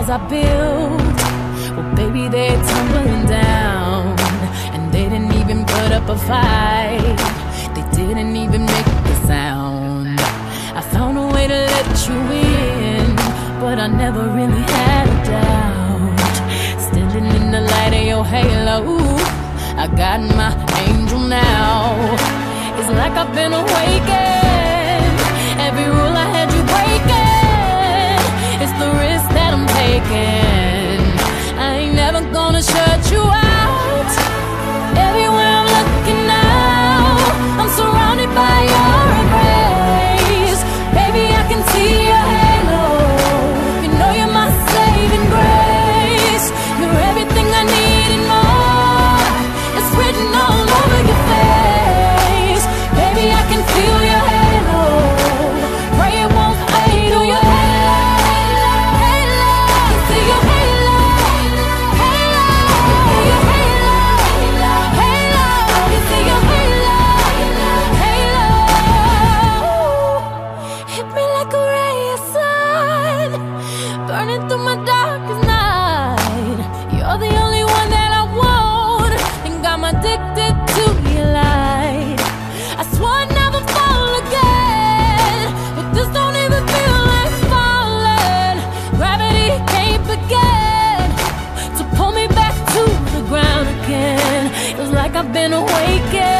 walls I built, well, baby, they're tumbling down. And they didn't even put up a fight, they didn't even make a sound. I found a way to let you in, but I never really had a doubt. Standing in the light of your halo, I got my angel now. It's like I've been awakened. Every rule I had you breaking, it's the risk that I'm taking. I ain't never gonna shut you out. Everywhere I'm looking now, I'm surrounded by your embrace. Baby, I can see your halo. You know you're my saving grace. You're everything I need and more. It's written all over your face. Baby, I can feel your halo. Pray it won't fade. Oh, your halo, halo. I can see your halo, halo. Your halo, halo. I can see your halo, halo. Hit me like a ray of sun, burning through my darkest night. You're the only one that I want, think I'm addicted to your light. I swore I'd never fall again, but this don't even feel like falling. Gravity can't begin to pull me back to the ground again. It's like I've been awakened.